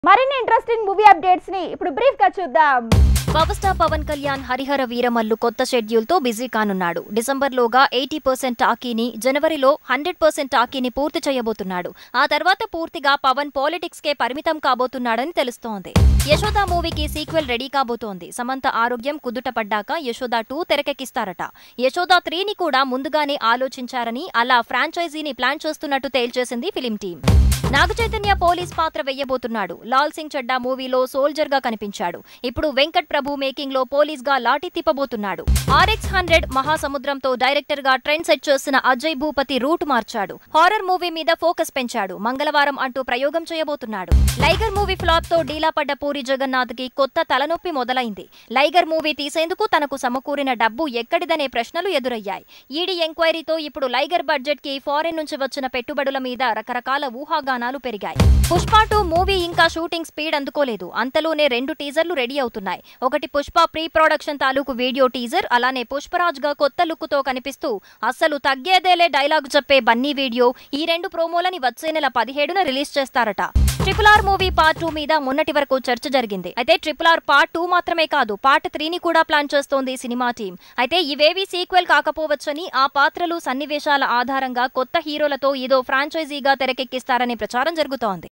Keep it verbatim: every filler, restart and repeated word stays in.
మరిన్ని interesting movie updates ని ఇప్పుడు బ్రీఫ్ గా చూద్దాం. పవర్ స్టార్ పవన్ కళ్యాణ్ హరిహర వీరమల్లు కొత్త షెడ్యూల్ తో బిజీ కానున్నాడు. డిసెంబర్ లోగా ఎయిటీ పర్సెంట్ టాకీని, జనవరిలో హండ్రెడ్ పర్సెంట్ టాకీని పూర్తి చేయబోతున్నాడు. ఆ తర్వాత పూర్తిగా పవన్ పాలిటిక్స్ కే పరిమితం కాబోతున్నాడని తెలుస్తోంది. యశోద మూవీకి సీక్వెల్ రెడీ కాబోతోంది. సమంత ఆరోగ్యం కుదుట పడ్డాక యశోద టూ తెరకెక్కిస్తారట. యశోద త్రీని కూడా ముందుగానే ఆలోచించారని, అలా ఫ్రాంచైజీని ప్లాన్ చేస్తున్నట్టు తేల్చేసింది ఫిలిం టీం. నాగచైతన్య పోలీస్ పాత్ర వేయబోతున్నాడు. లాల్ సింగ్ చెడ్డా మూవీలో సోల్జర్ గా కనిపించాడు. ఇప్పుడు వెంకట్ ప్రభు మేకింగ్ లో పోలీస్ గా లాఠీ తిప్పబోతున్నాడు. ఆర్ఎక్స్ హండ్రెడ్ మహాసముద్రంతో డైరెక్టర్ గా ట్రెండ్ సెట్ చేసిన అజయ్ భూపతి రూట్ మార్చాడు. హారర్ మూవీ మీద ఫోకస్ పెంచాడు. మంగళవారం అంటూ ప్రయోగం చేయబోతున్నాడు. లైగర్ మూవీ ఫ్లాప్ తో డీలా పడ్డ పూరి జగన్నాథ్ కి కొత్త తలనొప్పి మొదలైంది. లైగర్ మూవీ తీసేందుకు తనకు సమకూరిన డబ్బు ఎక్కడిదనే ప్రశ్నలు ఎదురయ్యాయి. ఈడీ ఎంక్వైరీతో ఇప్పుడు లైగర్ బడ్జెట్ కి ఫారెన్ నుంచి వచ్చిన పెట్టుబడుల మీద రకరకాల ఊహాగానాలు పెరిగాయి. పుష్ప టూ మూవీ ఇంకా షూటింగ్ స్పీడ్ అందుకోలేదు. అంతలోనే రెండు టీజర్లు రెడీ అవుతున్నాయి. ఒకటి పుష్ప ప్రీ ప్రొడక్షన్ తాలూకు వీడియో టీజర్, అలానే పుష్పరాజ్ గా కొత్త లుక్ తో కనిపిస్తూ అస్సలు తగ్గేదేలే డైలాగ్ చెప్పే బన్నీ వీడియో. ఈ రెండు ప్రోమోలని వచ్చే నెల పదిహేడున రిలీజ్ చేస్తారట. Triple R movie part two మీద మొన్నటి వరకు చర్చ జరిగింది. అయితే ట్రిపుల్ ఆర్ పార్ట్ టూ మాత్రమే కాదు, పార్ట్ త్రీని కూడా ప్లాన్ చేస్తోంది సినిమా టీం. అయితే ఇవేవీ సీక్వెల్ కాకపోవచ్చని, ఆ పాత్రలు, సన్నివేశాల ఆధారంగా కొత్త హీరోలతో ఇదో ఫ్రాంచైజీగా తెరకెక్కిస్తారనే ప్రచారం జరుగుతోంది.